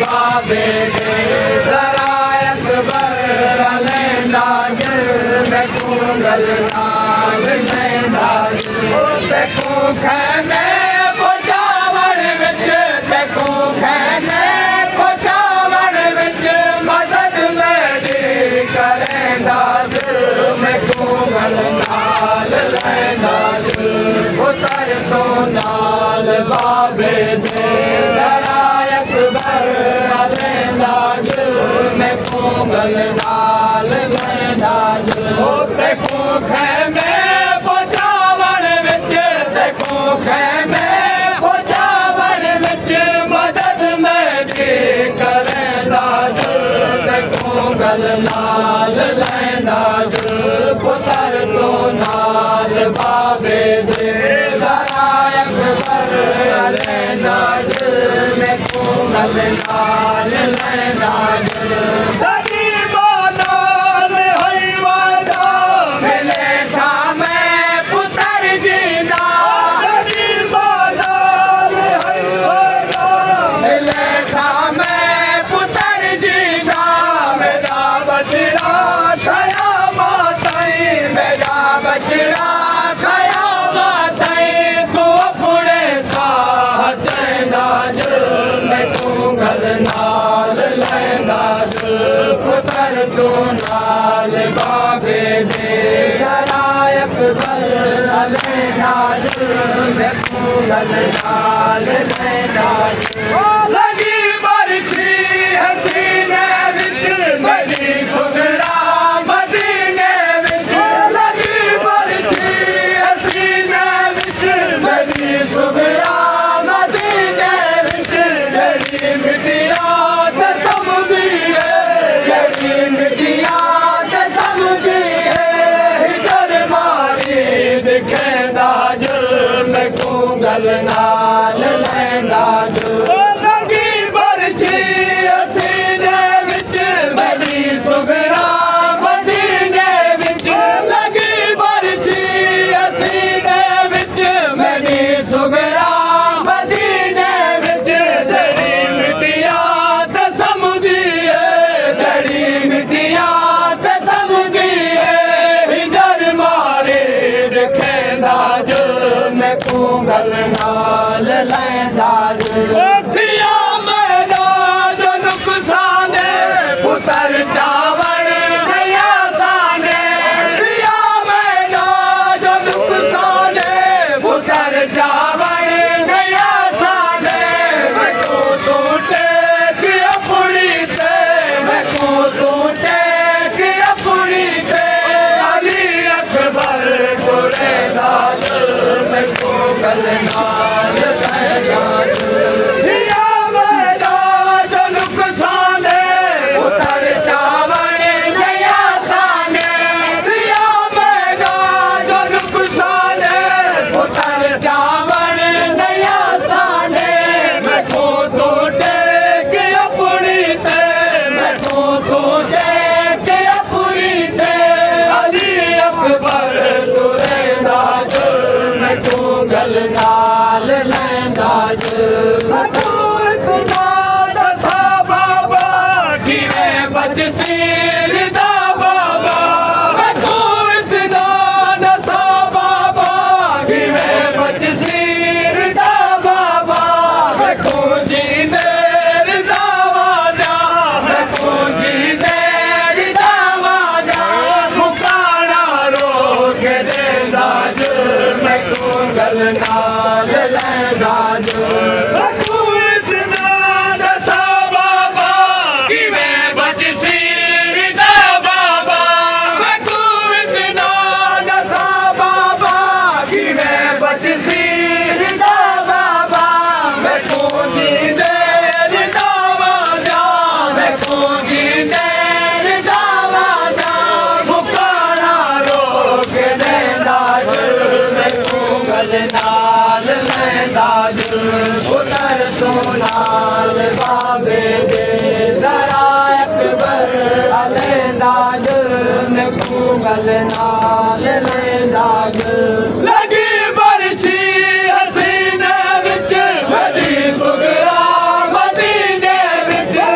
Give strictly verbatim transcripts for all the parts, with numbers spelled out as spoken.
बाबे दे ज़रा अकबर लेंदा दिल में कुंगल नाल लेंदा दिल देखो खैमे पहुंचावण विच देखो खैमे पहुंचावण विच मदद मेरी करेंदा दिल में कुंगल नाल लेंदा दिल उतर तो नाल बाबे दे ज़रा अकबर लेंदा दिल में कुंगल नाल लेंदा दिल देखो खैमे पहुंचावण विच देखो खैमे पहुंचावण विच मदद मेरी करेंदा दिल में कुंगल नाल लेंदा दिल पुतर तो नाल बाबे दे ज़रा अकबर लेंदा दिल में कुंगल नाल लेंदा दिल गरीबो नाल होई वादा मिले सामे पुतर जींदा गरीबो नाल होई वादा मिले सामे पुतर जींदा मेरा बचड़ा खया माताई मेरा बचड़ा खया माताई तू अपने साह चैंदा दिल में कुंगल नाल लेंदा दिल पुतर तू नाल बाबे दे ज़रा अकबर लेंदा दिल में कुंगल नाल लेंदा दिल लगी बरछी हसीने विच मेरी सुगरा मदीने विच लगी बरछी हसीने विच मेरी सुगरा मदीने विच जड़ी मिटिया ते समझी है जड़ी मिटिया ते समझी है हिजर मारी दिखेंदा दिल में कुंगल नाल लेंदा दिल लगी बरछी हसीने विच मेरी सुगरा मदीने विच लगी बरछी हसीने विच मेरी सुगरा मदीने विच जड़ी मिटिया ते समझी है जड़ी मिटिया ते समझी है हिजर मारे दिखेंदा दिल में कुंगल नाल लेंदा दिल थिया मेरा जो नुकसाने पुतर चावण नया साने थिया मेरा जो नुकसाने पुतर चावण नया साने मैं को तू टेक अपनी ते मैं को तू टेक अपनी ते अली अकबर टुरेंदा दिल में कुंगल नाल लेंदा दिल थिया मेरा जो नुकसाने पुतर चावण नया साने थिया मेरा जो नुकसाने पुतर चावण नया साने मैं को तू टेक अपनी ते मैं को तू टेक अपनी ते अली अकबर टुरेंदा दिल में कुंगल नाल लेंदा दिल तू इतना दसा बाबा किवें बच सीर दा बाबा तू इतना दसा बाबा किवें बच सीर दा बाबा तू जी देर दावादा तू जी देर दावादा मुकाना रोक देंदा दिल में कुंगल नाल लेंदा दिल तू इतना दसा बाबा किवें बच सीर दा बाबा तू इतना दसा बाबा किवें बच सीर दा बाबा मैं तू जी देर दावादा मैं तू जी देर दावादा मुकाना रोक देंदा दिल में कुंगल नाल लेंदा दिल पुतर तो नाल बाबे दे ज़रा अकबर लेंदा दिल में कुंगल नाल लेंदा दिल लगी बरछी हसीने विच मेरी सुगरा मदीने विच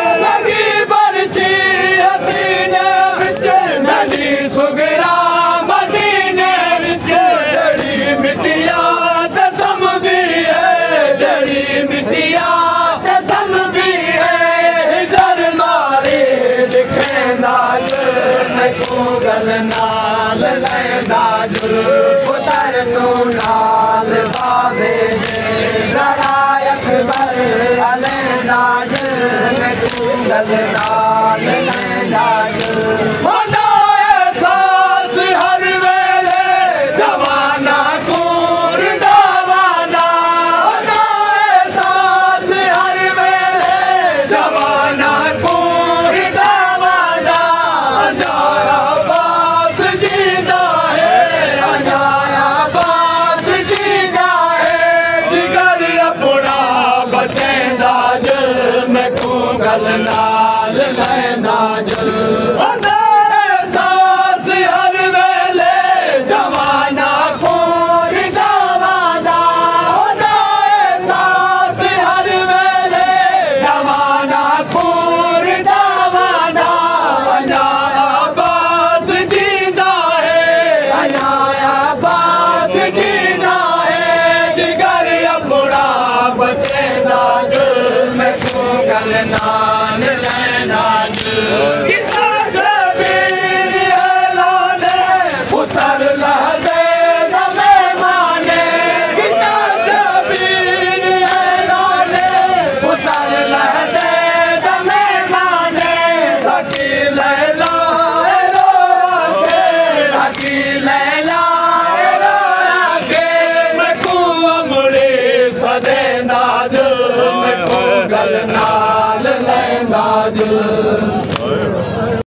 गल नाल लैंदा दिल होंदा एहसास हर वेले जवाना कूर दा वादा होंदा एहसास हर वेले जवाना कूर दा वादा अजाया बास जींदा है अजाया बास जींदा है जिगर अपना बचेंदा दिल मैं को गल नाल लैंदा दिल होंदा एहसास हर वेले जवाना कूर दा वादा होंदा एहसास हर वेले जवाना कूर दा वादा अजाया बास जींदा है अजाया बास जींदा है जिगर अपना बचेंदा दिल मैं को गल नाल लैंदा दिल कितना ज़बीर ऐलाने पुतर लहज़े दमे माने कितना ज़बीर ऐलाने पुतर लहज़े दमे माने सकी लैला रो के सकी लैला रो के मैं को अमरे सदेंदा दिल मैं को गल नाल लैंदा दिल